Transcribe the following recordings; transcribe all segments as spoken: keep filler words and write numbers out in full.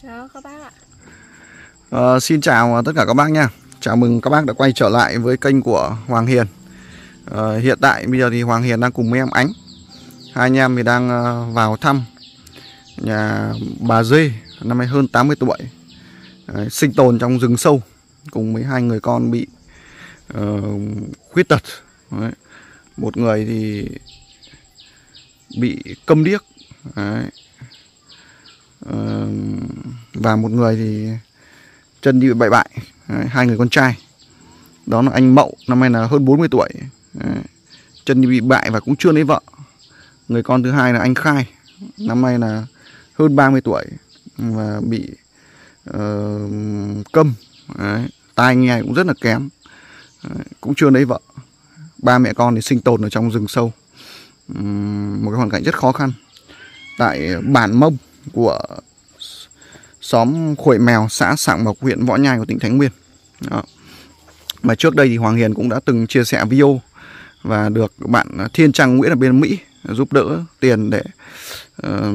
Chào các bác ạ. Uh, xin chào tất cả các bác nha. Chào mừng các bác đã quay trở lại với kênh của Hoàng Hiền. uh, Hiện tại bây giờ thì Hoàng Hiền đang cùng với em Ánh. Hai anh em thì đang uh, vào thăm nhà bà Dê, năm nay hơn tám mươi tuổi, uh, sinh tồn trong rừng sâu cùng với hai người con bị uh, khuyết tật. Đấy. Một người thì bị câm điếc. Đấy. Uh, và một người thì chân đi bị bại bại. Đấy, hai người con trai. Đó là anh Mậu, năm nay là hơn bốn mươi tuổi. Đấy, chân đi bị bại và cũng chưa lấy vợ. Người con thứ hai là anh Khai, năm nay là hơn ba mươi tuổi và bị uh, câm. Đấy, tai nghe cũng rất là kém. Đấy, cũng chưa lấy vợ. Ba mẹ con thì sinh tồn ở trong rừng sâu. Um, một cái hoàn cảnh rất khó khăn tại bản Mông của xóm Khuổi Mèo, xã Sảng Mộc, huyện Võ Nhai của tỉnh Thái Nguyên. Đó. Mà trước đây thì Hoàng Hiền cũng đã từng chia sẻ video và được bạn Thiên Trăng Nguyễn ở bên Mỹ giúp đỡ tiền để uh,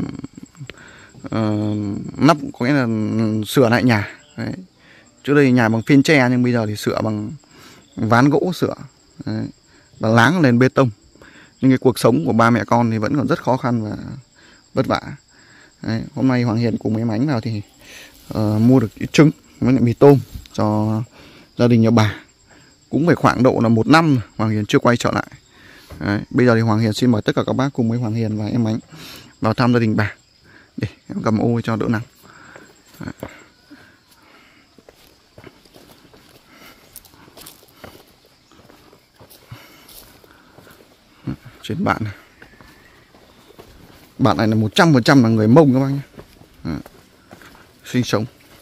uh, nắp, có nghĩa là sửa lại nhà. Đấy. Trước đây nhà bằng phên tre nhưng bây giờ thì sửa bằng ván gỗ sửa. Đấy. Và láng lên bê tông. Nhưng cái cuộc sống của ba mẹ con thì vẫn còn rất khó khăn và vất vả. Đấy, hôm nay Hoàng Hiền cùng em Ánh vào thì uh, mua được trứng với lại mì tôm cho gia đình nhà bà. Cũng phải khoảng độ là một năm Hoàng Hiền chưa quay trở lại. Đấy, bây giờ thì Hoàng Hiền xin mời tất cả các bác cùng với Hoàng Hiền và em Ánh vào thăm gia đình bà. Để em cầm ô cho đỡ nắng. Đấy. Trên bạn này. Bạn này là một trăm phần trăm là người Mông các bác nhé. Đấy. Sinh sống.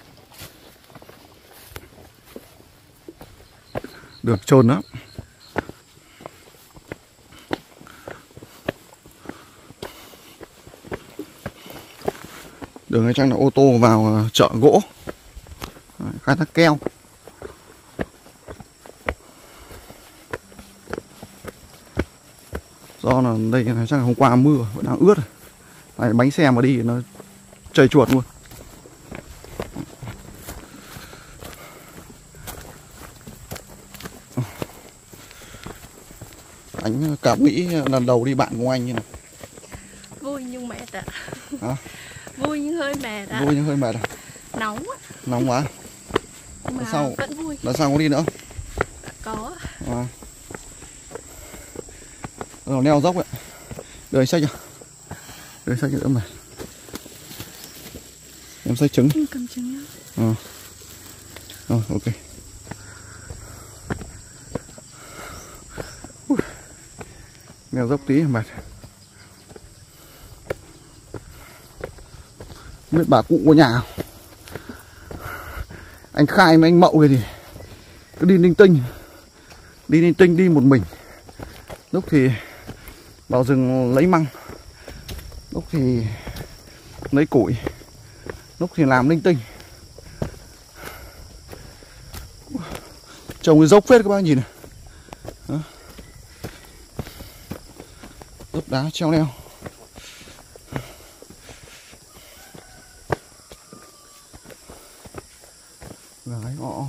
Được trôn đó. Đường này chắc là ô tô vào chợ gỗ. Đấy, khai thác keo. Do là đây chắc là hôm qua mưa vẫn đang ướt. Này, bánh xe mà đi nó trầy chuột luôn. Anh cảm nghĩ lần đầu đi bạn của anh như nào? Vui nhưng mệt ạ. Hả? Vui nhưng hơi mệt ạ. Vui nhưng hơi mệt à? Nóng á. Nóng quá. Nhưng mà sao? vẫn vui. Lần sau có đi nữa không? Có. À. Rồi leo dốc ấy. Đời xách chưa? Đời xách nữa mà. Em xách trứng. Em cầm trứng nhá. Ờ. Rồi, ok. Leo dốc tí mệt. Không biết bà cụ của nhà không? Anh Khai với anh Mậu kia thì cứ đi linh tinh. Đi linh tinh đi một mình. Lúc thì vào rừng lấy măng, lúc thì lấy củi, lúc thì làm linh tinh. Trồng cái dốc phết các bác nhìn này. Đó. Dốc đá treo leo. Gái ngọ.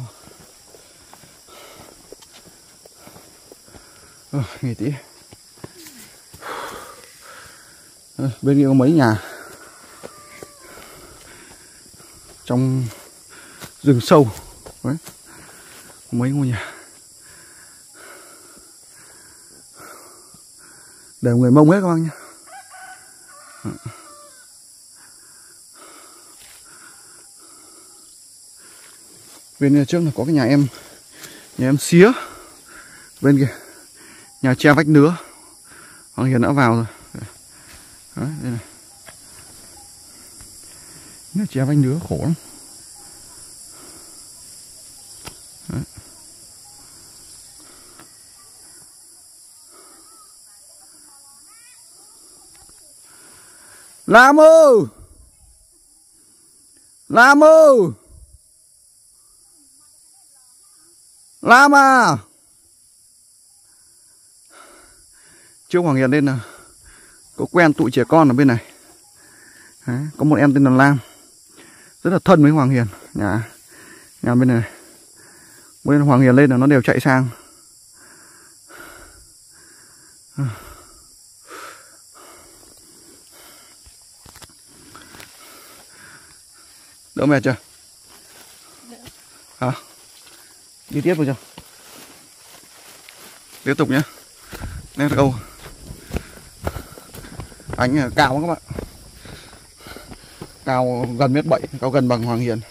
Ờ, nghỉ tí. À, bên kia có mấy nhà trong rừng sâu. Đấy. Mấy ngôi nhà đều người Mông hết các bác nhé. Bên trước là có cái nhà em nhà em Xía. Bên kia nhà tre vách nứa. Hoàng Hiền đã vào rồi. Đấy, đây này. Nhà tre vách nứa khổ lắm. Đấy. Lam ơi! Lam ơi! Lam à! Trước Hoàng Hiền lên là có quen tụi trẻ con ở bên này. Đấy, có một em tên là Lam. rất là thân với Hoàng Hiền. Nhà nhà bên này, bên Hoàng Hiền lên là nó đều chạy sang. Đỡ mệt chưa? Hả? Đi tiếp rồi chưa? Tiếp tục nhé. Let's go. Ánh cao quá các bạn. Cao gần mét bảy, cao gần bằng Hoàng Hiền.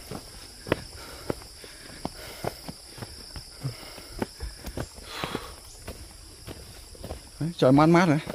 Đấy, trời mát mát rồi.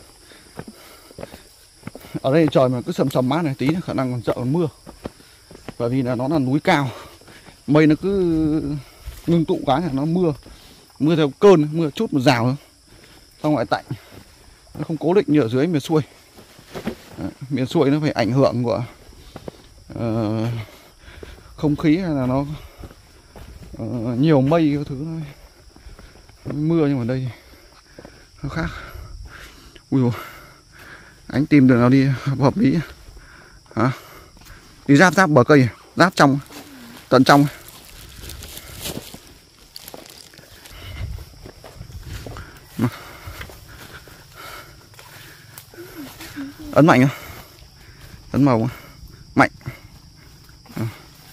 Ở đây trời mà cứ sầm sầm mát này tí khả năng còn sợ còn mưa. Bởi vì là nó là núi cao, mây nó cứ ngưng tụ cái là nó mưa. Mưa theo cơn, mưa chút một rào thôi, xong lại tạnh. Nó không cố định như ở dưới miền xuôi. Đấy, miền xuôi nó phải ảnh hưởng của uh, không khí hay là nó uh, nhiều mây cái thứ nó, nó mưa, nhưng mà đây nó khác. Ui dồi, anh tìm đường nào đi hợp lý hả? Đi giáp giáp bờ cây, giáp trong, tận trong. Ấn mạnh không? Ấn màu không? Mạnh. À.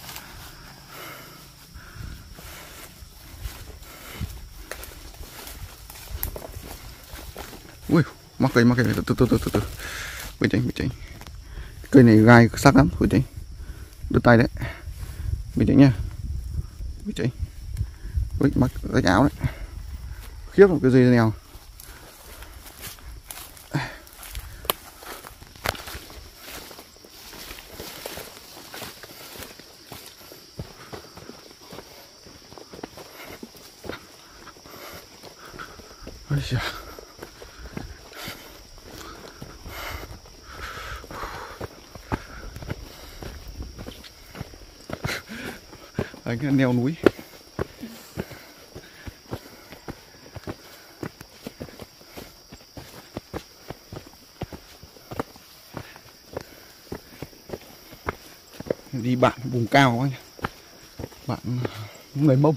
Ui, mắc cây, mắc cây, từ từ từ từ từ. Bình tĩnh, bình tĩnh. Cây này gai sắc lắm, bình tĩnh. Đưa tay đấy. Bình tĩnh nha. Bình tĩnh. Ui, mắc rách áo đấy. Khiếp một cái dây nào. Ôi giời. Đấy, cái neo núi. Đi bạn vùng cao anh. Bạn người Mông.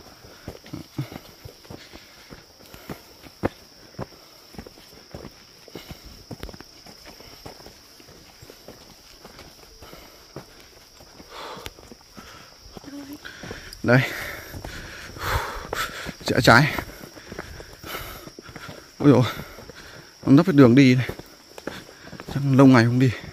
Đây. Rẽ trái. Ôi dồi, nó nấp cái đường đi này. Chắc lâu ngày không đi.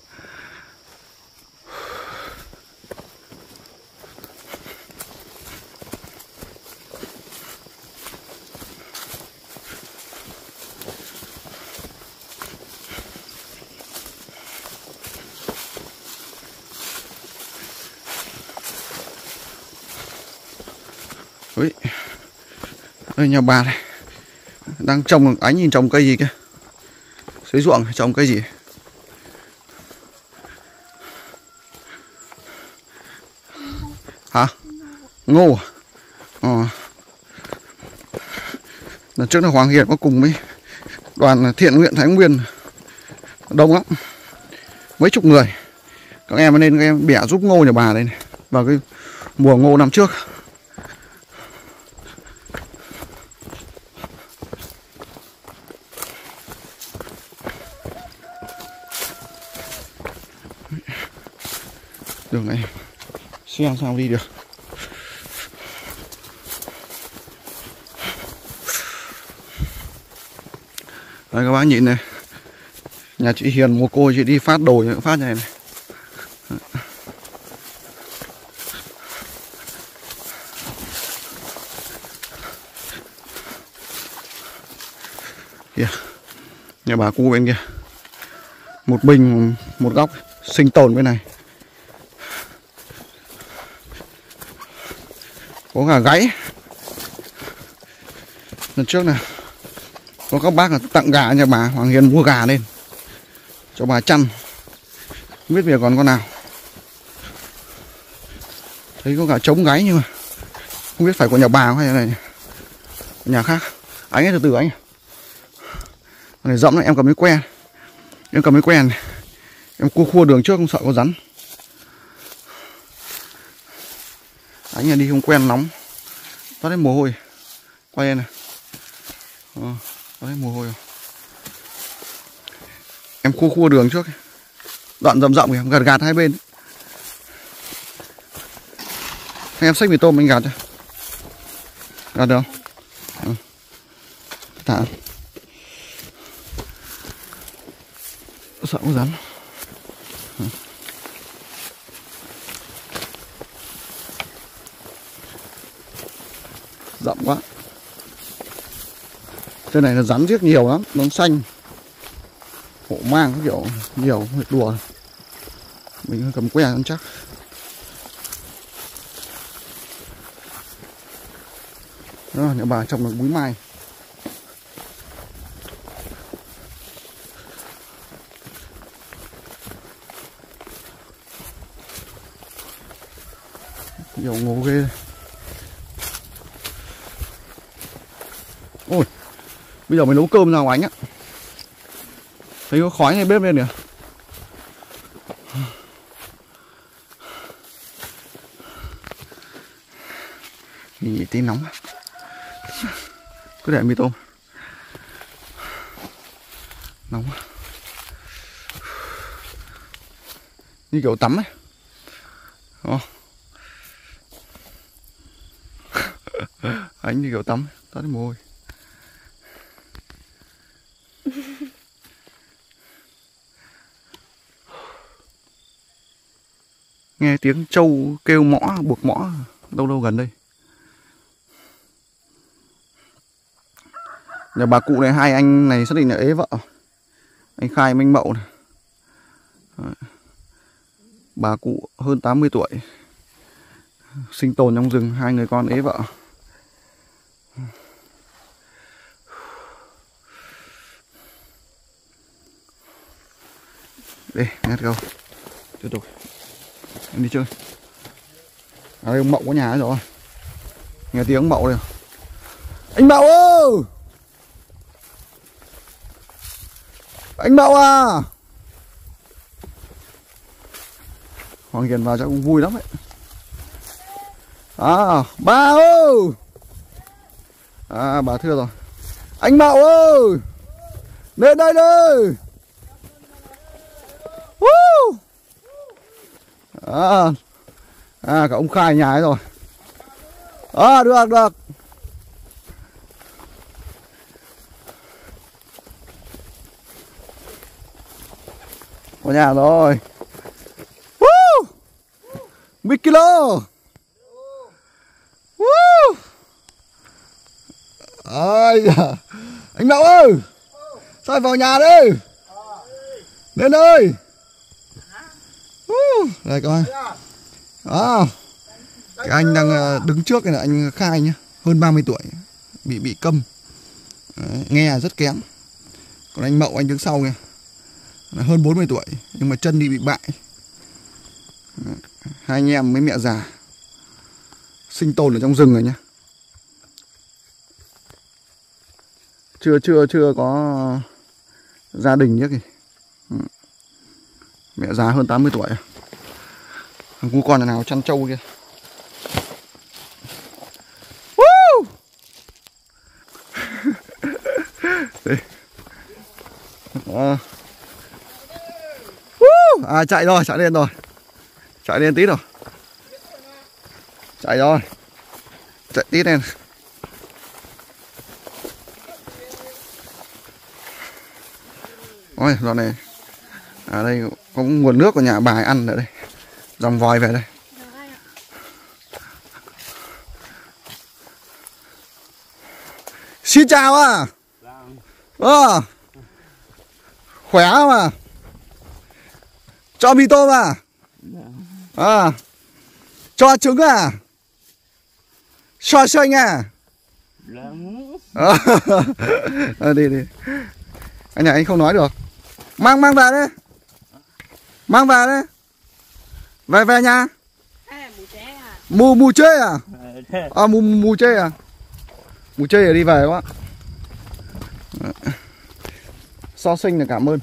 Ui. Đây nhà bà này đang trồng, ánh nhìn trồng cây gì kia, dưới ruộng trồng cây gì? Hả? Ngô à? Ờ. Lần trước là Hoàng Hiền có cùng với đoàn thiện nguyện Thái Nguyên, đông lắm, mấy chục người. Các em nên các em bẻ giúp ngô nhà bà đây này, vào cái mùa ngô năm trước. Đường này xem sao đi được. Đây các bác nhìn này, nhà chị Hiền một cô chị đi phát đồ những phát này này. Kìa, nhà bà cu bên kia, một bình một góc sinh tồn bên này. Có gà gáy. Lần trước này có các bác là tặng gà nhà bà Hoàng Hiền mua gà lên cho bà chăn, không biết về còn con nào. Thấy có gà trống gáy nhưng mà không biết phải của nhà bà hay là nhà khác. Anh ấy từ từ anh. Này rộng này, em cầm cái que. Em cầm cái que này. Em cua khua đường trước không sợ có rắn. Ánh nhà đi không quen nóng. Toát hết mồ hôi. Quay lên này. Ờ, toát hết mồ hôi rồi. Em khua khua đường trước. Đoạn rộng rộng kìa, gạt gạt hai bên. Em xách mì tôm anh gạt cho. Gạt được không? Ừ. Thả. Sợ có rắn. Ừ. Rộng quá. Trên này là rắn giết nhiều lắm, nó xanh. Hổ mang cái kiểu nhiều, đùa. Mình cầm que ăn chắc. Đó, nhà bà trồng được búi mai. Nhiều ngố ghê. Ôi, bây giờ mới nấu cơm ra ngoài anh á. Thấy có khói ngay bếp lên kìa. Nghỉ tí nóng. Cứ để mì tôm. Nóng. Như kiểu tắm ấy. Đó. Anh như kiểu tắm, toát mồ hôi. Nghe tiếng trâu kêu mõ, buộc mõ đâu đâu gần đây. Nhà bà cụ này, hai anh này xác định là ế vợ. Anh Khai, Minh Mậu này. Đấy. Bà cụ hơn tám mươi tuổi. Sinh tồn trong rừng, hai người con ế vợ. Đi, let's go. Tiếp tục. Em đi chơi. À đây ông Mậu có nhà rồi. Nghe tiếng Mậu đây. Anh Mậu ơi! Anh Mậu à! Hoàng Hiền vào chắc cũng vui lắm đấy. À, ba ơi! À, bà thưa rồi. Anh Mậu ơi! Lên đây đi! Woo! À, à, cả ông Khai nhà ấy rồi. À, được, được. Có nhà rồi. Woo! mười ki lô. Woo! Ôi da. Anh Mậu ơi! Sao vào nhà đi? Lên ơi! Uh, đây coi. À, cái anh đang đứng trước này là anh Khai nhá, hơn ba mươi tuổi, bị bị câm. Đấy, nghe rất kém. Còn anh Mậu anh đứng sau kìa, là hơn bốn mươi tuổi nhưng mà chân đi bị bại. Đấy, hai anh em mấy mẹ già sinh tồn ở trong rừng rồi nhá. Chưa chưa chưa có gia đình nhá kìa. Mẹ già hơn tám mươi tuổi. Thằng cu con là nào chăn trâu kia. Woo! À. Woo! À, chạy rồi, chạy lên rồi. Chạy lên tí rồi. Chạy rồi. Chạy tí lên. Ôi, dạo này ở đây có nguồn nước của nhà bà ấy ăn ở đây. Dòng vòi về đây. Xin chào à. À, khỏe không à? Cho mì tôm à? À, cho trứng à? Cho xanh à? À, à, đi đi. Anh này anh không nói được. Mang mang về đấy. Mang về đấy. Về về nhà. Mù mù chê à? À mù mù chê à? Mù chê là đi về quá. So sinh là cảm ơn.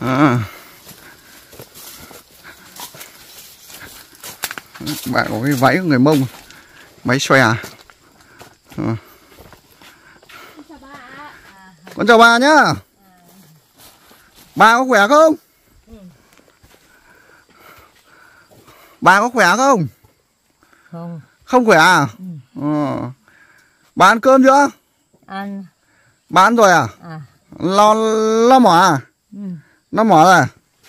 À. Bạn có cái váy của người Mông, váy xòe. À. Con chào bà nhá. Bà có khỏe không? Bà có khỏe không? Không. Không khỏe à? Ừ. Ờ. Bà ăn cơm chưa? Ăn. Bà ăn rồi à? À. Lo lo mỏ à? Ừ. Nó mỏ rồi.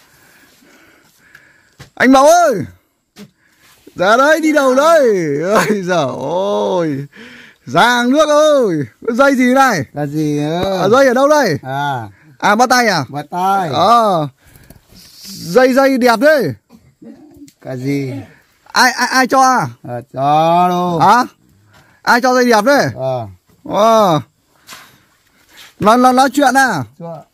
Anh Mậu ơi, ra đấy, đi đâu đấy? Ôi giời ơi, Giang nước ơi, dây gì này? Là gì ơ? À, dây ở đâu đây? À, À, bắt tay à? bắt tay. Ờ, dây dây đẹp đấy. Cái gì? Ai ai ai cho à? À, cho đâu? Hả? Ai cho dây đẹp đấy? Ờ. Ờ. Nó nó nói chuyện à? Cho.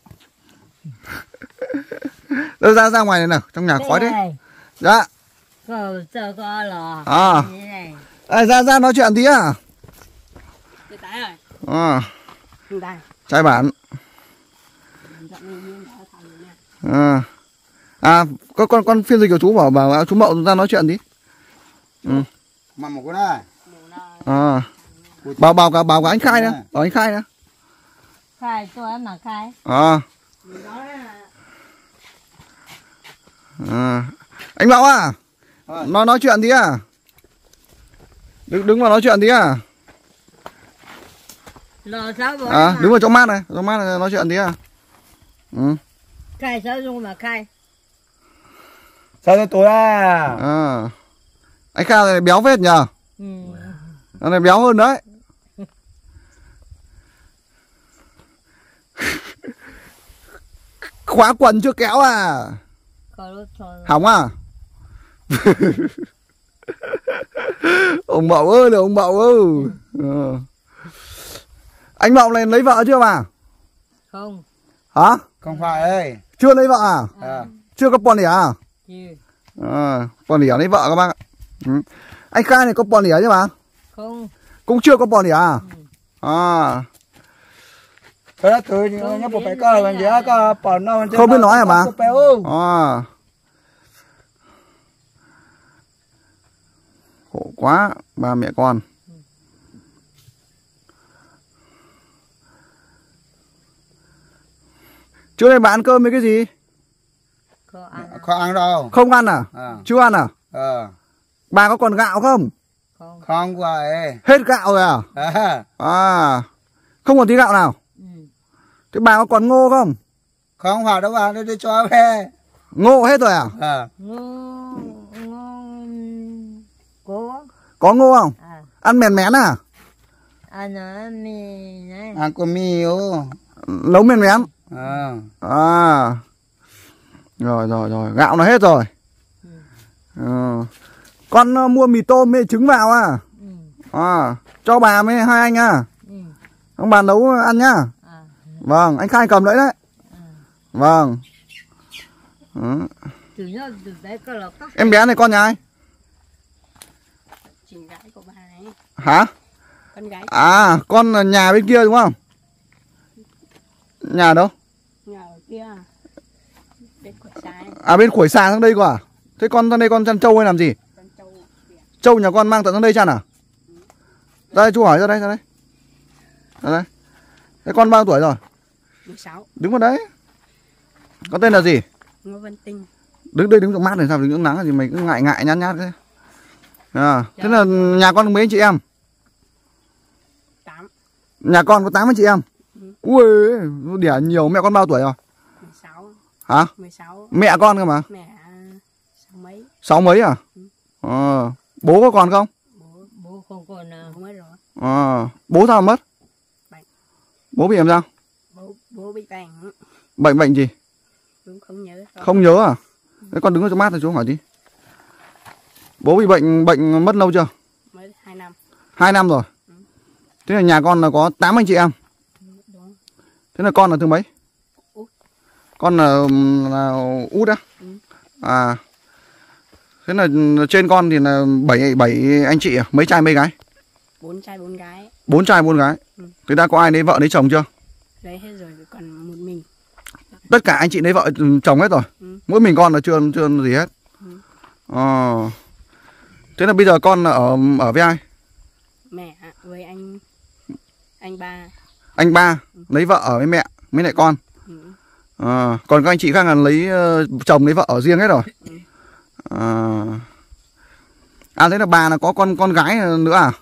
Đưa ra ra ngoài này nào, trong nhà khói đấy. Dạ. Có cho có lò. À. À, ra ra nói chuyện tí à? Chị Tải ơi. À. Đây. Trai bản. À. À, có con con phiên dịch của chú bảo bảo chú Mậu ra nói chuyện tí. Ừ. Mà một cái này. À. Bảo bảo cả bảo cả anh Khai nữa, bảo anh Khai nữa. Khai tôi mà khai. À. À. Anh Mậu à? À. Nó nói chuyện tí à? Đứng đứng vào nói chuyện tí à? Lò sáu bốn. À, đứng vào chỗ mát này, chỗ mát này nói chuyện tí à? Ừ. Khai sáu dung mà khai. Sao cho tôi à? À. Anh Khai này béo phết nhờ. Ừ. Nó này béo hơn đấy. Khóa quần chưa kéo à? Hỏng à? Ông Mậu ơi là ông Mậu ơi. Ừ. Anh Mậu này lấy vợ chưa bà? Không. Hả? Không phải ơi. Chưa lấy vợ à? À. Chưa có pon đỉa à? Chưa. À, pon đỉa lấy vợ các bác ạ. Ừ. Anh Khai này có pon đỉa chứ bà? Không. Cũng chưa có pon đỉa à? À. Thế đó tôi nhớ bộ phải cơ mình nhớ có bọn nó. Không biết nói à bà? À. Khổ quá ba mẹ con. Trước đây bà ăn cơm với cái gì? Không ăn. Không ăn đâu. Không ăn à? À. Chưa ăn à? Ờ. Bà có còn gạo không? Không. Không phải. Hết gạo rồi à? À. À. Không còn tí gạo nào? Ừ. Thế bà có còn ngô không? Không phải đâu bà, đi cho về. Ngô hết rồi à? À. Ngô. Ngô. Cố. Có ngô không? À. Ăn mèn mén à? Ăn nó mì này. Ăn có mì ô. Nấu mèn mén. À. À. Rồi rồi rồi, gạo nó hết rồi. Ừ. Ừ. Con uh, mua mì tôm với trứng vào à? Ừ. À, cho bà với hai anh à? Ừ. Ông bà nấu ăn nhá. À. Vâng, anh Khai cầm đấy đấy. À. Vâng. Ừ. Chủ nhớ từ đấy có lộc đó. Em bé này con nhà ai? Chị gái của bà ấy. Hả? Con gái. À, con là nhà bên kia đúng không? Nhà đâu? Nhà ở kia. Bên Khuổi Sai. À, bên Khuổi Xà sang đây cơ à? Thế con sang đây con chăn trâu hay làm gì? Con trâu. Trâu nhà con mang tận sang đây chăn à? Ra đây chú hỏi, ra đây, ra đây. Ra đây. Thế con bao tuổi rồi? mười sáu. Đứng vào đấy. Con tên là gì? Ngô Văn Tinh. Đứng đây đứng trong mát này sao, đứng nắng thì mày cứ ngại ngại nhát nhát thế. À, thế là nhà con mấy anh chị em? tám. Nhà con có tám anh chị em? Ừ. Ui, nó đẻ nhiều. Mẹ con bao tuổi rồi? mười sáu. Hả? mười sáu. Mẹ con cơ mà? Mẹ sáu mấy. Sáu mấy à? Ừ. À, bố có còn không? Bố Bố không còn nào. bố mất rồi. À, bố sao mà mất? Bệnh. Bố bị làm sao? Bố bố bị bệnh. Bệnh bệnh gì? Đúng không nhớ. Không, Không nhớ à? Thế con đứng ở chỗ mát rồi chú hỏi tí. Bố bị bệnh bệnh mất lâu chưa? mới hai năm. Hai năm rồi. Ừ. Thế là nhà con là có tám anh chị em. Đúng. Thế là con là thứ mấy? Út. Con là, là út á? Ừ. À. Thế là trên con thì là bảy bảy anh chị à? Mấy trai mấy gái? Bốn trai bốn gái. Bốn trai bốn gái. Ừ. Thế đã có ai lấy vợ lấy chồng chưa? Lấy hết rồi còn một mình. Tất cả anh chị lấy vợ chồng hết rồi. Ừ. Mỗi mình con là chưa chưa gì hết. Ừ. Ờ. Thế là bây giờ con ở ở với ai? Mẹ với anh anh ba. Anh ba lấy vợ ở với mẹ với lại con. Ừ. À, còn các anh chị khác là lấy uh, chồng lấy vợ ở riêng hết rồi. Ừ. À, à thế là bà là có con con gái nữa à?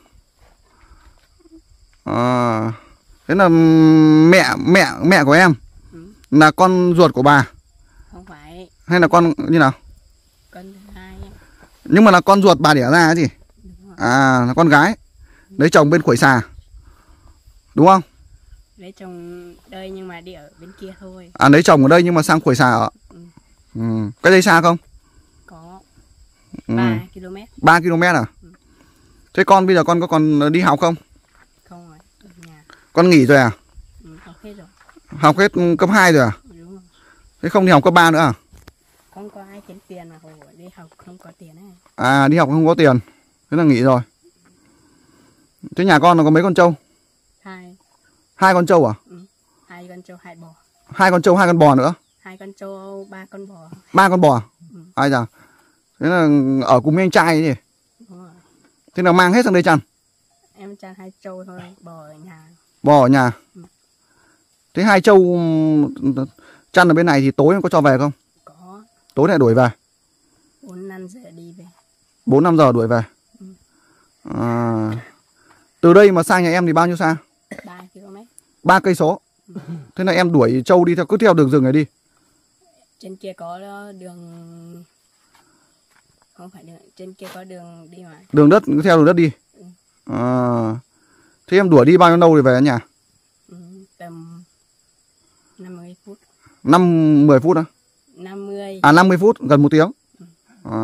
À, thế là mẹ mẹ mẹ của em Ừ. là con ruột của bà Không phải, hay là con như nào? con thứ hai. Nhưng mà là con ruột bà đẻ ra cái gì? Đúng rồi. À, là con gái lấy chồng bên Khuổi Xà đúng không? Lấy chồng đây nhưng mà đi ở bên kia thôi. À, lấy chồng ở đây nhưng mà sang Khuổi Xà ở. Ừ. Ừ. Cái đây xa không? Có Ừ. ba ki lô mét. ba ki lô mét à? Ừ. Thế con bây giờ con có còn đi học không? Không rồi, ở nhà. Con nghỉ rồi à? Ừ, học hết rồi. Học hết cấp hai rồi à? Đúng rồi. Thế không đi học cấp ba nữa à? Không có ai kiếm tiền mà hồi đi học không có tiền ấy. À, đi học không có tiền. Thế là nghỉ rồi. Thế nhà con là có mấy con trâu? Hai. Hai con trâu à? Ừ. Hai con trâu, hai bò. Hai con trâu, hai con bò nữa? Hai con trâu, ba con bò. Ba con bò à? Ừ. Ai da. Thế là ở cùng với anh trai ấy nhỉ? Đúng rồi. Thế là mang hết sang đây chăn? Em chăn hai trâu thôi, bò ở nhà. Bò ở nhà. Ừ. Thế hai trâu chăn ở bên này thì tối em có cho về không? Có. Tối lại đuổi về? Bốn năm giờ đi về. Bốn năm giờ đuổi về. Ừ. À, từ đây mà sang nhà em thì bao nhiêu xa? Ba ki lô mét. Ba cây số. Ừ. Thế là em đuổi trâu đi theo cứ theo đường rừng này đi. Trên kia có đường, không phải đường, trên kia có đường đi mà. Đường đất, cứ theo đường đất đi. Ừ. À, thế em đuổi đi bao nhiêu lâu thì về đến nhà? Ừ, tầm năm mươi phút. Năm mười phút á? năm mươi. À, năm mươi phút, gần một tiếng. À,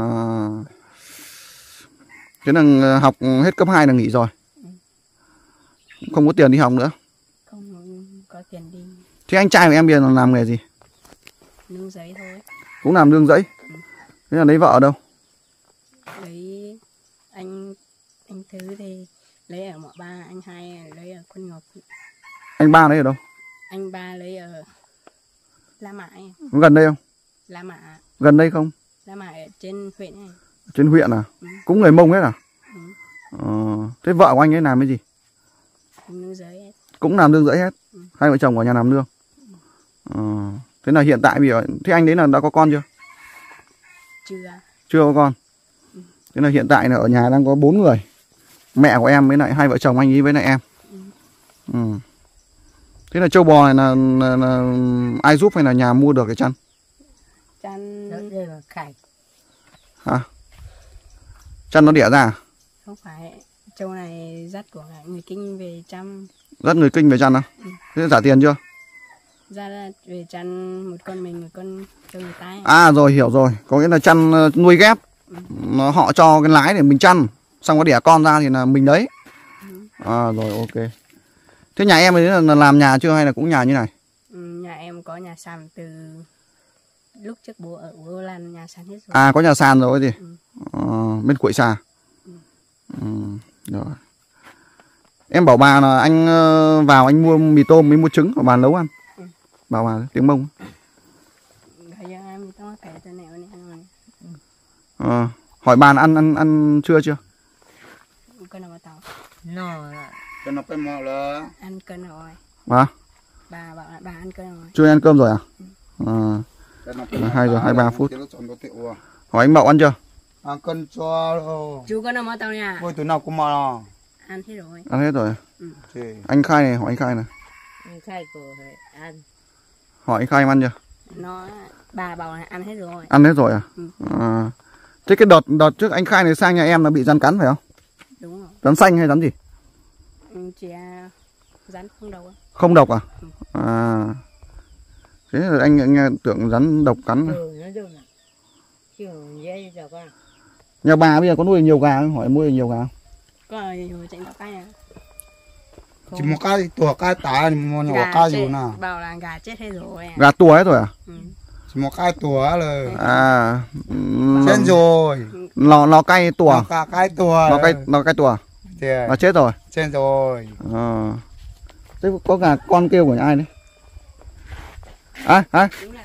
thế là học hết cấp hai là nghỉ rồi. Không có tiền đi học nữa. Không có tiền đi. Thế anh trai của em bây giờ làm nghề gì? Nương giấy thôi. Cũng làm nương rẫy. Thế là lấy vợ ở đâu? Lấy anh anh Thứ thì lấy ở Mỏ Ba, anh Hai lấy ở Quân Ngọc. Anh ba lấy ở đâu? Anh Ba lấy ở La Mãi. Có gần đây không? La Mã. Gần đây không? La Mãi ở trên huyện này. Trên huyện à? Ừ. Cũng người Mông hết à? Ừ. Ờ, thế vợ của anh ấy làm cái gì? Nương giấy hết. Cũng làm nương rẫy hết. Ừ. Hai vợ chồng ở nhà làm nương. Ờ, thế là hiện tại bây giờ, thế anh đấy là đã có con chưa? Chưa. Chưa có con. Ừ. Thế là hiện tại là ở nhà đang có bốn người. Mẹ của em với lại hai vợ chồng anh ấy với lại em. Ừ. Ừ. Thế là trâu bò này là, là, là ai giúp hay là nhà mua được cái chăn? Chăn Đây là khải. Hả? Chăn nó đẻ ra à? không phải, trâu này dắt của người Kinh về chăm. Dắt người Kinh về chăn à? Ừ. Thế trả tiền chưa? Ra là về chăn một con mình, một con cho người ta. À rồi, hiểu rồi. Có nghĩa là chăn nuôi ghép. Ừ. Nó họ cho cái lái để mình chăn. Xong có đẻ con ra thì là mình đấy. Ừ. À rồi, ok. Thế nhà em ấy là làm nhà chưa hay là cũng nhà như này? Ừ, nhà em có nhà sàn từ lúc trước bố ở bố làm nhà sàn hết rồi. À, có nhà sàn rồi gì? Ừ. À, bên Khuổi Xà. Ừ. Ừ, rồi. Em bảo bà là anh vào anh mua mì tôm mới mua trứng và bà nấu ăn. Ừ. Bảo bà tiếng Mông. Bây giờ em có kể tên này này ăn rồi. À, hỏi bà là ăn ăn ăn trưa chưa? Cân nào tàu. Nó Cho nó phải mò là Ăn cân rồi. Bà? Bà bảo là bà ăn cân rồi. Chưa ăn cơm rồi à? À, cho nó phải hai giờ hai mươi ba phút. Chứ nó chọn có tiệu à. hỏi anh Mậu ăn chưa? Ăn cân cho đâu. Chú có nào tàu nha. Ôi từ nào cũng mò. Ăn hết rồi. Ăn hết rồi. Ừ. Thì Anh Khai này, hỏi anh Khai này. khai của ăn. Hỏi anh Khai em ăn chưa? Nó bà bảo là ăn hết rồi. Ăn hết rồi à? Ừ. À. Thế cái đợt đợt trước anh Khai này sang nhà em là bị rắn cắn phải không? Đúng rồi. Rắn xanh hay rắn gì? Ừ, chị à, rắn không đầu. Không độc à? Ừ. À. Thế là anh nghe tưởng rắn độc cắn. Ừ, nó dùng là kiểu dây cho con. Nhà bà bây giờ có nuôi nhiều gà không? Hỏi nuôi nhiều gà không? Có rồi chạy tao cái à. chỉ một cái tua cái tả một nhỏ Gà cái chết, gì nào. bảo là gà chết hết rồi à. Gà tua hết rồi à? Ừ. Chỉ một cái tua là À. chết rồi. Lò lò cay tua. Cả cái tua. Lò cay lò cay tua. Thì Nó chết rồi. chết rồi. À. Thế có gà con kêu của nhà ai đấy? À, à, Đúng là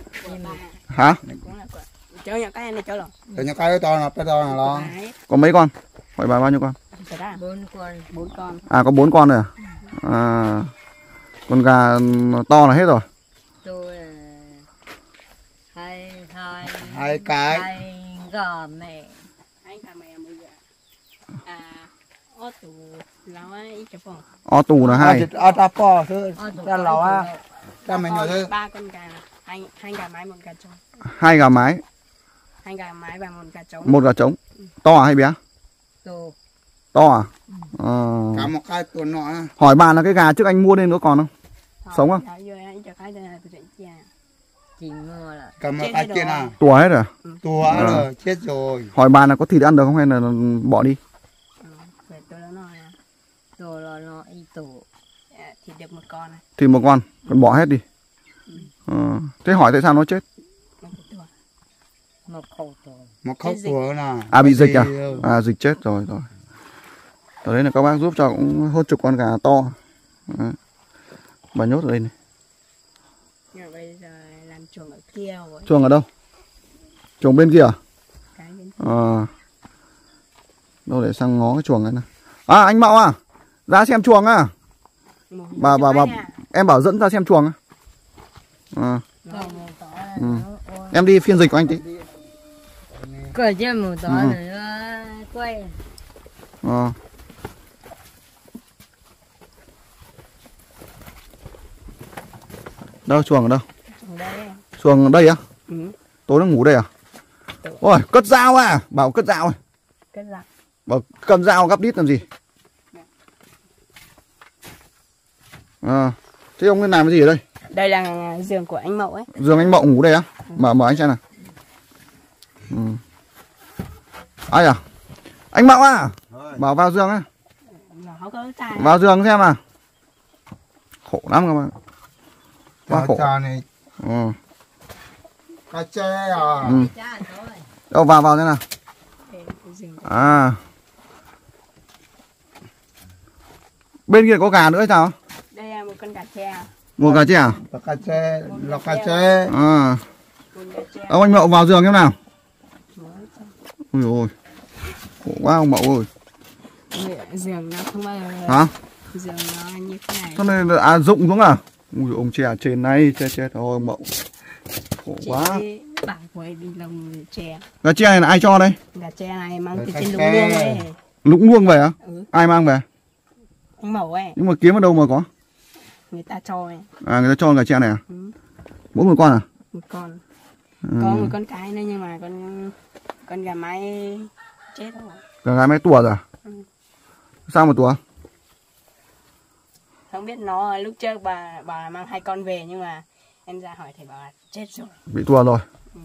của bà Hả? cũng là của chỗ nhà cái này chỗ rồi Cái nhà cái to là cái to là lo. đấy Có mấy con? Hỏi bà bao nhiêu con? thật ra bốn con. bốn con À có bốn con rồi à? À con gà to là hết rồi. Tôi là hai hai Hai cái. hai gà mẹ. anh cả mẹ bây giờ à ô tù lão ấy chụp phòng Ó tù là hai. Ở ta po thứ Ờ, tụi ta con lò á. tụi mẹ. Ta mình nhỏ thứ. ba con gà hai hai gà mái một gà trống Hai gà mái, hai gà mái và một gà trống một gà trống. To à hay bé? Tôi To à? Ờ. Cả một cái tuần nọ. Hỏi bà là cái gà trước anh mua lên nữa còn không? Sống không? Dạ, giờ anh cho cái đây là tôi định chia chỉ mua là Cả một Chết cái hết kia rồi. nào. Tua hết rồi. Tua Ờ. rồi, chết rồi. Hỏi bà là có thịt ăn được không hay là bỏ đi? ừ, về tôi nó nói là tôi là nó y tổ. à, thịt được một con này Thịt một con, còn bỏ hết đi. Ờ. Thế hỏi tại sao nó chết? một cái tuổi Một khẩu tổ. Một khóc Chết dịch. tua nào. À bị dịch à? Thì, ừ. À dịch chết rồi rồi. Ở đây là các bác giúp cho cũng hơn chục con gà to. Đấy. Bà nhốt ở đây này. nhưng mà bây giờ làm chuồng ở kia rồi Chuồng ở đâu? Chuồng bên kia à? cái bên Ờ. Đâu để sang ngó cái chuồng này nào. À anh Mậu à? Ra xem chuồng à? một Bà bà bà em bảo dẫn ra xem chuồng à? À. Còn một tổ là Ừ. nó ôi. Em đi phiên dịch của anh tí. Cười chứ một tổ Ừ. là nó quay. Ờ. Đâu chuồng ở đâu? chuồng đây Chuồng ở đây á? ừ. Tối nó ngủ đây à? Ôi cất dao à? Bảo cất dao à? cái giặc Bảo cầm dao gắp đít làm gì? À, thế ông làm cái gì ở đây? đây là giường của anh Mậu ấy Giường anh Mậu ngủ đây á? Mở mở anh xem nào. Ừ. Ai à? Anh Mậu à? Bảo vào giường á. nó có tài Vào giường xem à. Khổ lắm các bạn. Quá Chà, khổ. chà này. Ừ. Cá chê à. Ừ. Cha thôi. Đâu vào vào thế nào. Đây, cái giường của- À. Bên kia có gà nữa hay sao? đây là một con gà tre Một gà chứ à? Là cá chê, là cá chê. À. một gà tre Ông anh Mậu vào giường xem nào. mới cho- Ui ôi. Khổ quá ông Mậu ơi. Người- giường nó không bao giờ Hả? giường nó như thế này Cho nên là à rụng xuống à? Ui ông chè trên này chết chết thôi ông Mậu. Khổ chị quá. bảo với đi lồng tre Gà tre này là ai cho đây? gà tre này mang Gà từ tre trên lũng tre. luông ấy Lũng luông về á? ừ. Ai mang về? anh Mậu ấy Nhưng mà kiếm ở đâu mà có? người ta cho ấy À người ta cho gà tre này à? ừ. Mỗi một con à? một con Ừ. có một con cái nữa nhưng mà con con gà mái chết rồi Gà gái mấy tua rồi à? Ừ. Sao mà tua? không biết nó lúc trước bà bà mang hai con về nhưng mà em ra hỏi thì bảo là chết rồi Bị tua rồi. Ừ.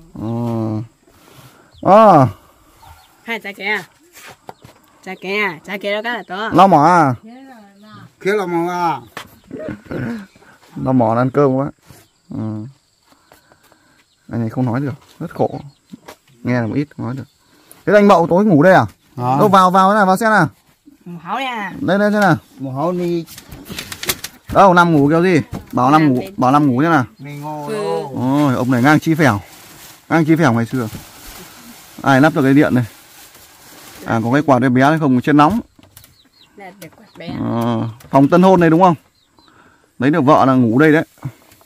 Ờ. À, hai cha kia cha kia cha kia đó cái là to nó mỏ à? Kia là mong à. Nó mỏ ăn cơm quá. Ừ. Anh này không nói được, rất khổ. Nghe là một ít không nói được. Thế anh Mậu tối ngủ đây à? Hả? Đâu vào vào thế này vào xem nào. một háo nha Đây đây xem nào. Một hấu ni. Đâu nằm ngủ kiểu gì? Bảo nằm ngủ, bảo nằm ngủ thế nào. Ni ngô Ừ. đâu. Ôi, ông này ngang chi phèo. Ngang chi phèo ngày xưa. Ai lắp được cái điện này? À có cái quạt cái bé này không trên nóng. là được quạt bé Ờ, phòng tân hôn này đúng không? Lấy được vợ là ngủ đây đấy.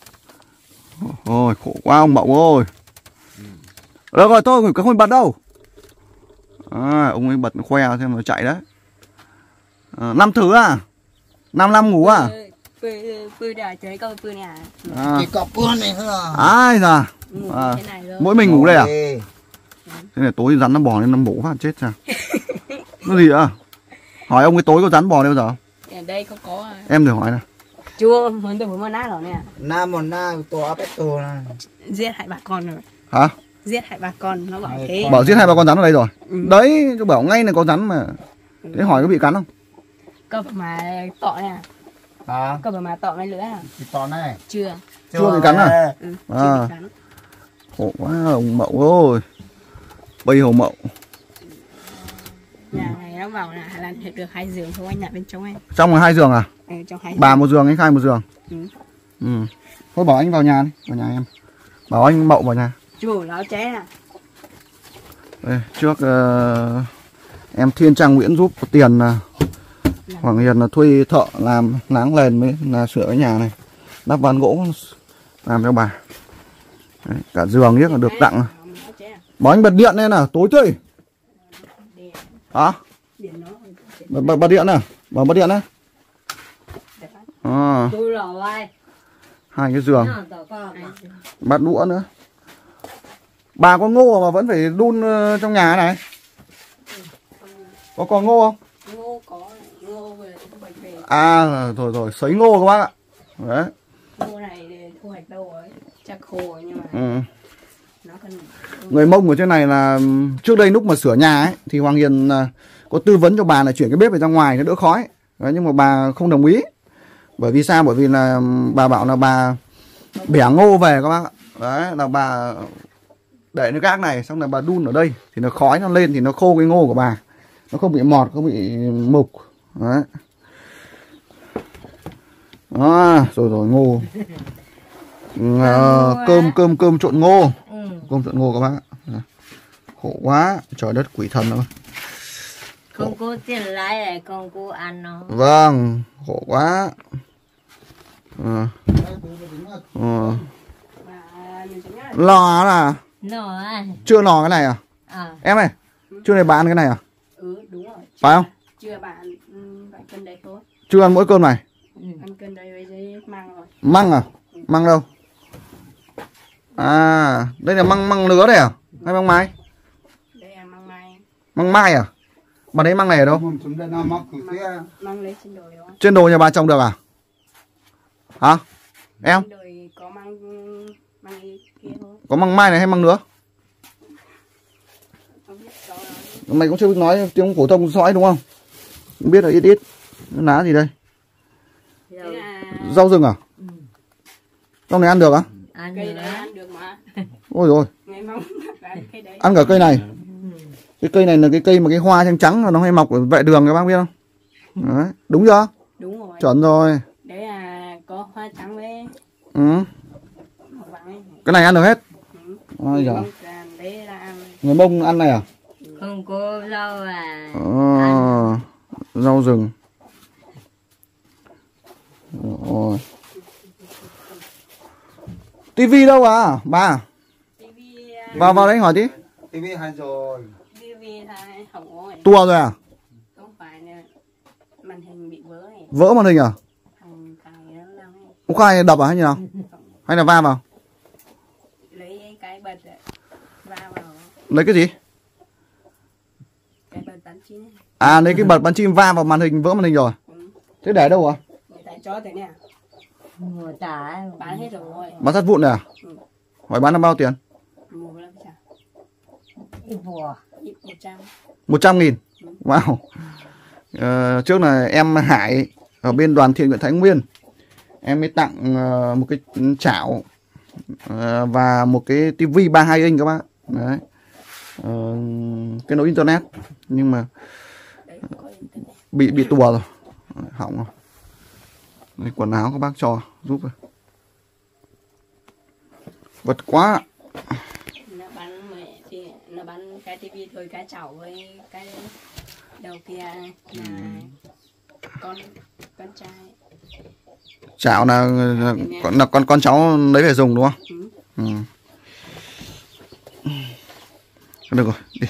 Ôi khổ quá ông Mậu ơi. Được rồi tôi không bật đâu. À, ông ấy bật khoe xem nó chạy đấy. À, năm thứ à? Năm năm ngủ à? Pư pư đã chơi câu pư nè À. Chỉ cọp bươn này thôi à. Ai già. ngủ À. thế này thôi Mỗi mình ngủ đây à? Ê. Thế này tối rắn nó bò lên nó bổ phát chết sao? Nó gì ạ? Hỏi ông ấy tối có rắn bò đây bao giờ? ở đây có có à. Em thử hỏi nào. chưa muốn tôi muốn mất nát rồi nè Na một na to áp to này. giết hại bà con rồi Hả? giết hại bà con nó bảo Hai thế con. Bảo giết hai ba con rắn ở đây rồi. Ừ. Đấy, tôi bảo ngay là có rắn mà. Thế hỏi có bị cắn không? cơ mà tọ nè Hả? cơ mà tọ mấy lưỡi à Thì to này. chưa Chưa bị cắn à? ừ, À. chưa bị cắn. Khổ quá ông Mậu ơi. Bây hồ Mậu. nhà này nó bảo là làm được hai giường thôi anh nhà bên trong em Trong là hai giường à? ừ, trong hai Bà một giường, anh Khai một giường. Ừ. Ừ. Thôi bảo anh vào nhà đi, vào nhà em. Bảo anh Mậu vào nhà. Chủ nó chế à. Đây, trước uh, em Thiên Trang Nguyễn giúp tiền uh, Hoàng Hiền là thuê thợ làm láng nền mới là sửa cái nhà này, đắp ván gỗ làm cho bà. Đấy, cả giường biết là được tặng. Bảo anh bật điện lên nào, tối thế. Hả? Bật, bật, bật điện nào, bảo bật điện này. À, hai cái giường, bát đũa nữa. Bà có ngô mà vẫn phải đun trong nhà này. Có còn ngô không? Ngô có, ngô về thu hoạch về. À rồi rồi, sấy ngô các bác ạ. Đấy. Ngô này để thu hoạch đâu rồi, chắc khô rồi nhưng mà Ừ. nó cần... Người Mông ở trên này là trước đây lúc mà sửa nhà ấy thì Hoàng Hiền có tư vấn cho bà là chuyển cái bếp về ra ngoài nó đỡ khói. Đấy, nhưng mà bà không đồng ý. Bởi vì sao? Bởi vì là bà bảo là bà bẻ ngô về các bác ạ. Đấy là bà để cái gác này xong là bà đun ở đây thì nó khói nó lên thì nó khô cái ngô của bà, nó không bị mọt, không bị mục. Đấy. À, rồi rồi ngô. À, cơm cơm cơm trộn ngô. Cơm trộn ngô các bác ạ. Khổ quá, trời đất quỷ thần thôi. Không có tiền lái lại không có ăn nó. Vâng, khổ quá. À. À. Lò là Nó à. chưa lò cái này à? À. Em ơi, chưa này bán cái này à? Ừ đúng rồi. Phải không? Chưa bạn bạn cân đấy thôi. Chưa ăn mỗi cơm này. Ừ. Ăn cân đây với giấy măng rồi. Măng à? Măng đâu? À, đây là măng măng lứa đây à? Hay măng mai? Đây là măng mai. Măng mai à? Bà đấy măng này ở đâu? Măng, măng lấy trên đồi đó. Trên đồi nhà bà trồng được à? Hả? Em? Trên đồi có măng măng kia thôi. Có măng mai này hay măng lứa? Không biết rõ đó. Mày cũng chưa biết nói tiếng phổ thông sõi đúng không? Không biết là ít ít. Lá gì đây? Thế là Rau rừng à? Ừ. Rau này ăn được à? Ăn cây nữa. đấy ăn được mà. Ôi rồi, Ngày mong là cây đấy. ăn cả cây này. Cái cây này là cái cây mà cái hoa trắng trắng nó hay mọc ở vệ đường các bác biết không? Đấy, đúng chưa? Đúng rồi. Chuẩn rồi. Đấy là có hoa trắng với Ừ. màu vàng ấy. Cái này ăn được hết. Ừ. Ôi giời. Mong là đấy là ăn. Người Mông ăn này à? Không có rau à. À, rau rừng. Rồi. Tivi đâu à bà? tivi Vào vào đấy hỏi tí. tivi hay rồi. tivi là hỏng rồi. Tua rồi à? Không phải là màn hình bị vỡ này. Vỡ màn hình à? Thằng cài nó lắm ấy. Ông khai đập à hay như nào? Hay là va vào? Lấy cái bật ấy, va vào Lấy cái gì? cái bật bắn chín ấy. À lấy cái bật bắn chim va vào màn hình vỡ màn hình rồi. Ừ. Thế để đâu à? Người ta cho thế nè. Mùa tả. Bán hết rồi. Bán sắt vụn này à? Ừ. Hỏi bán là bao tiền? Mua làm sao? Ít bùa. Ít một trăm. Một trăm nghìn. Wow. Ờ, trước là em Hải ở bên đoàn thiện nguyện Thái Nguyên, em mới tặng uh, một cái chảo uh, và một cái tivi ba mươi hai inch các bác. Đấy. Uh, cái nối internet nhưng mà Đấy, có internet. bị bị tùa rồi, hỏng rồi. Đây, quần áo các bác cho giúp rồi. Vật quá. Nó bán mẹ thì nó bán cái tivi thôi, cái chảo với cái đầu kia là con con trai. Chảo là là, là con con cháu lấy về dùng đúng không? Ừ. Ừ. Được rồi, đi.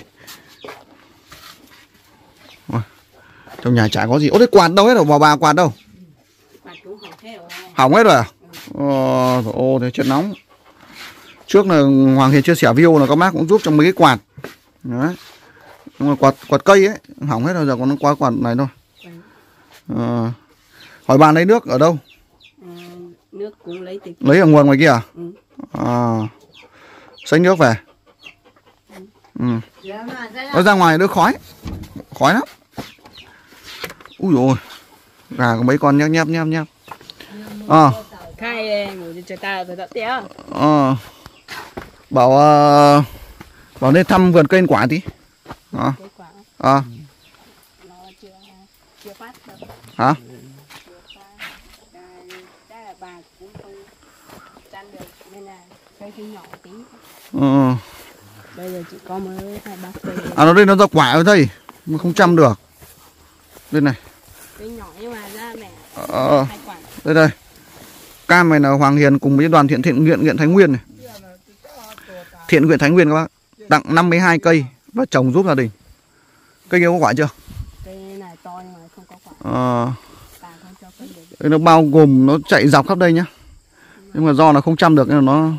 Rồi. Trong nhà chả có gì. Ô thế quạt đâu hết rồi, vào bà quạt đâu? Quạt cũng hỏng hết rồi. Hỏng hết rồi à? Ờ, ô thế chết nóng. Trước là Hoàng Hiền chia sẻ video là các bác cũng giúp trong mấy cái quạt. Đấy. Nhưng mà quạt quạt cây ấy hỏng hết rồi, giờ còn qua quạt này thôi. Ờ. Hỏi bà lấy nước ở đâu? À, nước cũng lấy từ Lấy ở nguồn ngoài kia à? Ừ. À. Xách nước về. Ừ. Nó ra ngoài nước khói. Khói lắm. Úi dồi ôi. Gà có mấy con nhép nhép nhép nhép. À. khai ngủ cho ta phải tận tía. À. Bảo uh, bảo nên thăm vườn cây ăn quả tí. À. Cái quả À. nó chưa chưa phát đâu. Hả? Chưa phát. Đây là bà cũng không chăn được nên là cây khi nhỏ tí. Ờ. Bây giờ chỉ có mới hai ba cây. À nó đây nó ra quả ở đây mà không chăm được. Đây này. Cây nhỏ nhưng mà ra mẹ. Ờ. Hai quả. Đây đây. Cam này là Hoàng Hiền cùng với đoàn thiện thiện nguyện nguyện Thái Nguyên này. Thiện nguyện Thái Nguyên các bác. Tặng năm mươi hai cây và trồng giúp gia đình. Cây kia có quả chưa? Cây này to nhưng mà không có quả. Ờ. Bà không cho phân được. Đây nó bao gồm nó chạy dọc khắp đây nhá. Nhưng mà do nó không chăm được nên là nó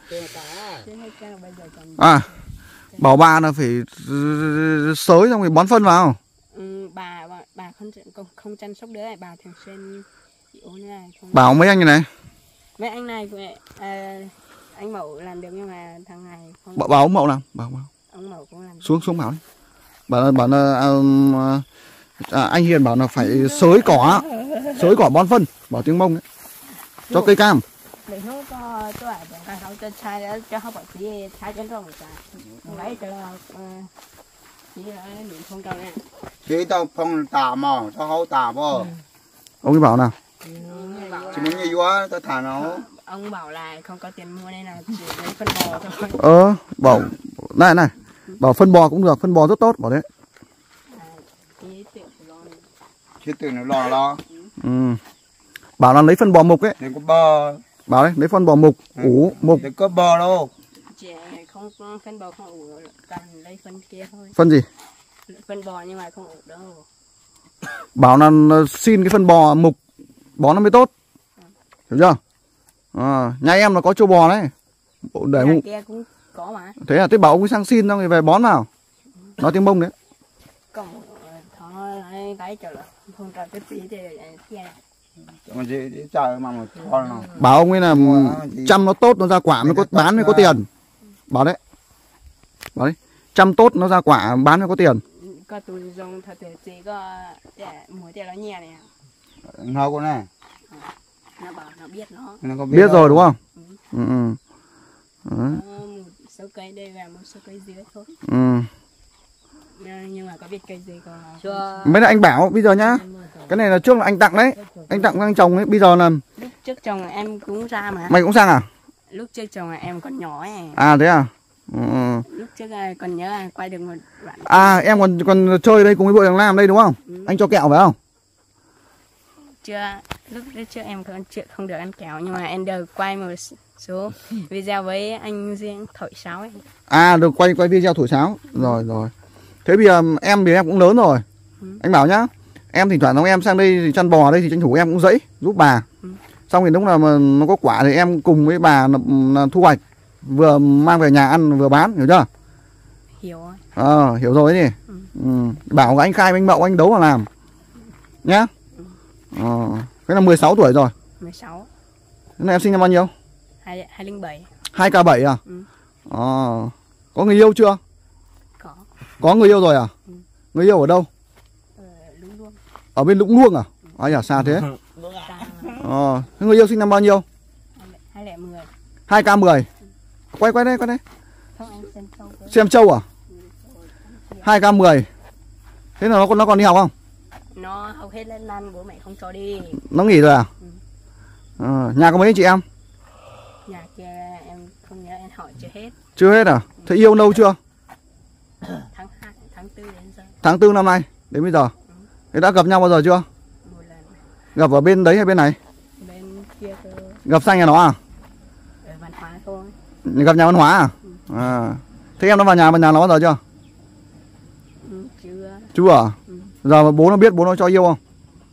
à bảo bà là phải xới xong rồi bón phân vào. Ừ, bà bà, bà không không, không chăm sóc đứa này, bà thường xuyên chịu như này không. Bảo mấy anh như này. Mấy anh này à, anh Mậu làm được nhưng mà thằng này không. Bảo, bảo ông Mậu làm, bảo bảo. Ông Mậu cũng làm. Xuống xuống bảo đi. Bảo bảo là à, à, anh Hiền bảo là phải xới cỏ, xới cỏ bón phân, bảo tiếng Mông đấy. Cho cây cam. Để nó có tôi bảo thằngเขาจะใช้แล้วจะเขาบอกที่ใช้จนตรงจ้ะไว้จะนี่là điện không trâu nè. Chỉ tao phong tà mà, tao hấu tà bò. Ông ấy bảo nào? Chỉ muốn như quá, tao thả nó. Ông bảo là không có tiền mua nên là chỉ lấy phân bò thôi. Ờ, bảo này này, bảo phân bò cũng được, phân bò rất tốt, bảo đấy. Chỉ tự lo này. Chỉ tự nó lo lo. Ừ. Bảo là lấy phân bò mục ấy. Đừng có bò. Bảo đấy, lấy phân bò mục, ủ mục. Đừng có bò đâu. Chị không phân bò không ủ, toàn lấy phân kia thôi. Phân gì? Phân bò nhưng mà không ủ đâu. Bảo là xin cái phân bò mục bón nó mới tốt. Hiểu chưa? À, nhà em nó có trâu bò đấy. Để Nhà kia cũng có mà. Thế à, thế bảo ông ấy sang xin xong rồi về bón vào. Nói tiếng Mông đấy. Còn thôi lại cái chờ là không trò cái gì thì kia này. Mà chị chờ mà một con nào. Bảo ông ấy là chăm nó tốt nó ra quả mới có bán mới có tiền. Bảo đấy. Bảo đấy. Chăm tốt nó ra quả bán mới có tiền. Có tôi dùng thật sự chỉ có để mỗi tiền nó nhẹ này. Nó con này. Nó bảo nó biết nó. Nó có Biết, biết rồi đúng không? Ừ. Ừ, ừ. Một số cây đây và một số cây dưới thôi. Ừ. Nhưng mà có biết cây gì còn. Mấy là anh bảo bây giờ nhá. Cái này là trước là anh tặng đấy. Anh tặng anh chồng ấy, bây giờ là lúc trước chồng em cũng ra mà. Mày cũng sang à? Lúc trước chồng em còn nhỏ ấy. À thế à? Ừ. Lúc trước còn nhớ quay được một đoạn. À em còn còn chơi đây cùng với bộ Thằng Lam đây đúng không? Ừ. Anh cho kẹo phải không? Chưa, lúc trước em còn chưa không được ăn kẹo nhưng mà em được quay một số video với anh riêng thổi sáo ấy. À được quay quay video thổi sáo. Rồi rồi. Thế bây giờ em thì em cũng lớn rồi. Ừ. Anh bảo nhá. Em thỉnh thoảng em sang đây thì chăn bò đây thì tranh thủ em cũng dẫy giúp bà. Ừ. Xong thì lúc nào mà nó có quả thì em cùng với bà là, là thu hoạch, vừa mang về nhà ăn vừa bán, hiểu chưa? Hiểu rồi. Ờ à, hiểu rồi nhỉ. Ừ. Ừ. Bảo anh Khai anh Mậu anh đấu mà làm. Nhá. Ừ. Ờ, cái là mười sáu tuổi rồi. mười sáu. Cái này em sinh năm bao nhiêu? hai không bảy. hai k bảy à? Ừ. Ờ. Có người yêu chưa? Có. Có người yêu rồi à? Ừ. Người yêu ở đâu? Ở Lũng Luông. Ở bên Lũng Luông à? Ai à, xa thế? Ờ, người yêu sinh năm bao nhiêu? hai không một không. hai k mười. Quay quay đây, quay đây. Không, em xem trâu. Xem trâu à? hai k mười. Thế là nó còn nó còn đi học không? Nó học hết lên năm bố mẹ không cho đi. Nó nghỉ rồi à? Ừ. À, nhà có mấy anh chị em? Nhà kia em không nhớ, em hỏi chưa hết. Chưa hết à? Thế yêu lâu chưa? Tháng hai, tháng tư đến giờ. Tháng tư năm nay đến bây giờ. Ừ. Thế đã gặp nhau bao giờ chưa? Một lần. Gặp ở bên đấy hay bên này? Bên kia cơ. Gặp sang nhà nó à? Ở Văn Hóa thôi. Gặp nhà Văn Hóa à? Ừ. À. Thế em nó vào nhà vào nhà nó bao giờ chưa? Ừ, chưa. Chưa à? Ừ. Giờ bố nó biết, bố nó cho yêu không?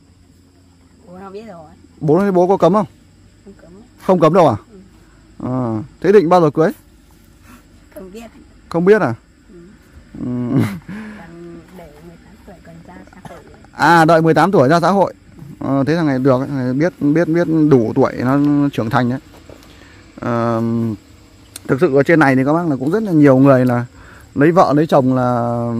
Bố nó biết rồi. Bố nó bố có cấm không? Không cấm. Không cấm đâu à? Ừ. À. Thế định bao giờ cưới? Không biết. Không biết à? Ừ. Ừ. Còn để mười tám tuổi còn ra xã hội. À đợi mười tám tuổi ra xã hội. À, thế thằng này được, biết biết biết đủ tuổi nó trưởng thành đấy. À, thực sự ở trên này thì các bác là cũng rất là nhiều người là lấy vợ lấy chồng là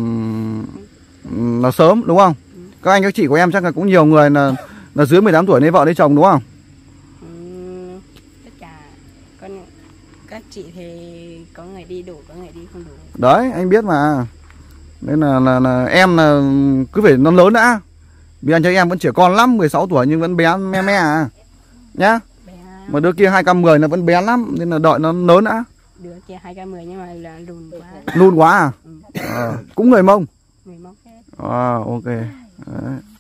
là sớm đúng không? Ừ. Các anh các chị của em chắc là cũng nhiều người là là dưới mười tám tuổi lấy vợ lấy chồng đúng không? Ừ, tất cả con các chị thì có người đi đủ, có người đi không đủ. Đấy anh biết mà. Nên là, là, là em là cứ phải nó lớn đã. Vì anh cho em vẫn trẻ con lắm, mười sáu tuổi nhưng vẫn bé me me à. Nhá. Bé Mà đứa kia hai k mười nó vẫn bé lắm nên là đợi nó lớn đã. Đứa kia hai k mười nhưng mà là lùn quá. Lùn quá à? Ừ. À, cũng người Mông. Người Mông hết. À, ok. Đấy.